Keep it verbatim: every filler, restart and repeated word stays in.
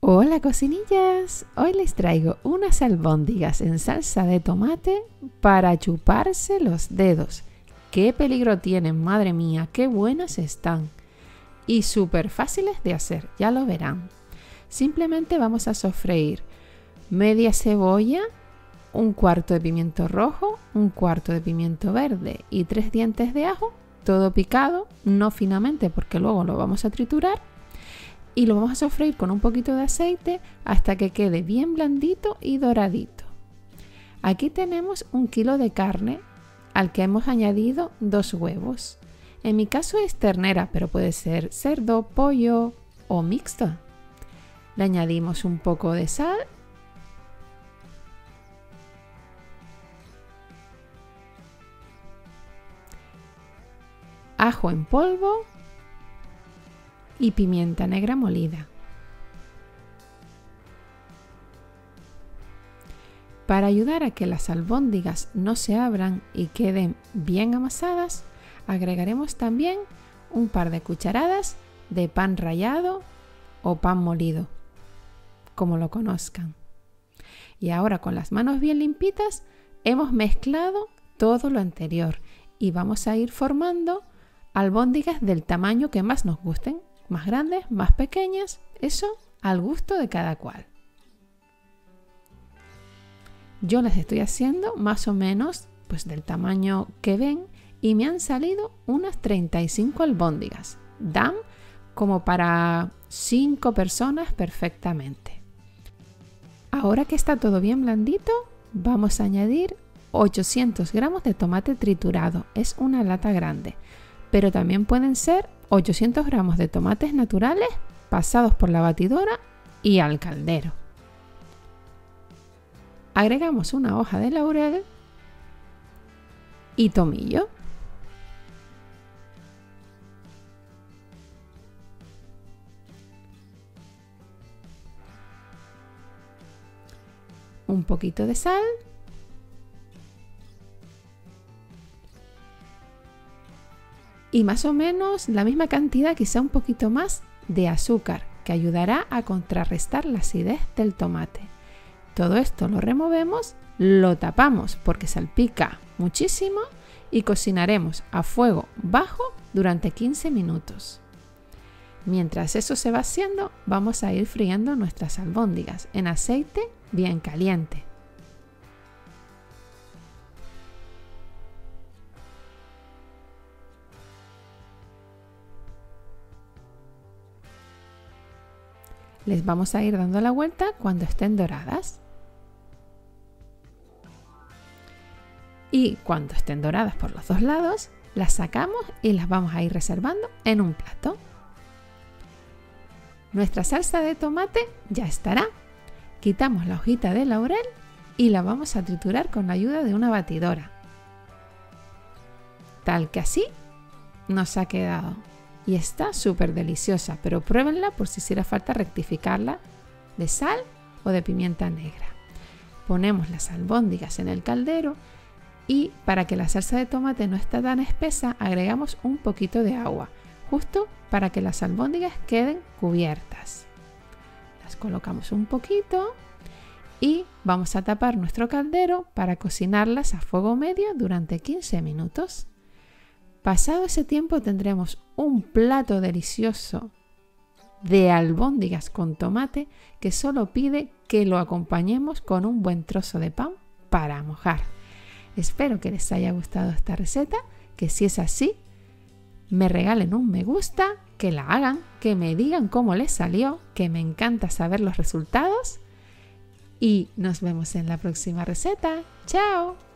Hola cocinillas, hoy les traigo unas albóndigas en salsa de tomate para chuparse los dedos. ¡Qué peligro tienen, madre mía! ¡Qué buenas están! Y súper fáciles de hacer, ya lo verán. Simplemente vamos a sofreír media cebolla, un cuarto de pimiento rojo, un cuarto de pimiento verde y tres dientes de ajo, todo picado, no finamente porque luego lo vamos a triturar. Y lo vamos a sofreír con un poquito de aceite hasta que quede bien blandito y doradito. Aquí tenemos un kilo de carne al que hemos añadido dos huevos. En mi caso es ternera, pero puede ser cerdo, pollo o mixto. Le añadimos un poco de sal, ajo en polvo y pimienta negra molida. Para ayudar a que las albóndigas no se abran y queden bien amasadas, agregaremos también un par de cucharadas de pan rallado o pan molido, como lo conozcan. Y ahora con las manos bien limpitas hemos mezclado todo lo anterior y vamos a ir formando albóndigas del tamaño que más nos gusten. Más grandes, más pequeñas, eso al gusto de cada cual. Yo las estoy haciendo más o menos pues del tamaño que ven y me han salido unas treinta y cinco albóndigas. Dan como para cinco personas perfectamente. Ahora que está todo bien blandito, vamos a añadir ochocientos gramos de tomate triturado. Es una lata grande, pero también pueden ser ochocientos gramos de tomates naturales pasados por la batidora y al caldero. Agregamos una hoja de laurel y tomillo. Un poquito de sal. Y más o menos la misma cantidad, quizá un poquito más, de azúcar, que ayudará a contrarrestar la acidez del tomate. Todo esto lo removemos, lo tapamos porque salpica muchísimo y cocinaremos a fuego bajo durante quince minutos. Mientras eso se va haciendo, vamos a ir friendo nuestras albóndigas en aceite bien caliente. Les vamos a ir dando la vuelta cuando estén doradas. Y cuando estén doradas por los dos lados, las sacamos y las vamos a ir reservando en un plato. Nuestra salsa de tomate ya estará. Quitamos la hojita de laurel y la vamos a triturar con la ayuda de una batidora. Tal que así nos ha quedado. Y está súper deliciosa, pero pruébenla por si hiciera falta rectificarla de sal o de pimienta negra. Ponemos las albóndigas en el caldero y para que la salsa de tomate no esté tan espesa, agregamos un poquito de agua, justo para que las albóndigas queden cubiertas. Las colocamos un poquito y vamos a tapar nuestro caldero para cocinarlas a fuego medio durante quince minutos. Pasado ese tiempo tendremos un plato delicioso de albóndigas con tomate que solo pide que lo acompañemos con un buen trozo de pan para mojar. Espero que les haya gustado esta receta, que si es así, me regalen un me gusta, que la hagan, que me digan cómo les salió, que me encanta saber los resultados y nos vemos en la próxima receta. ¡Chao!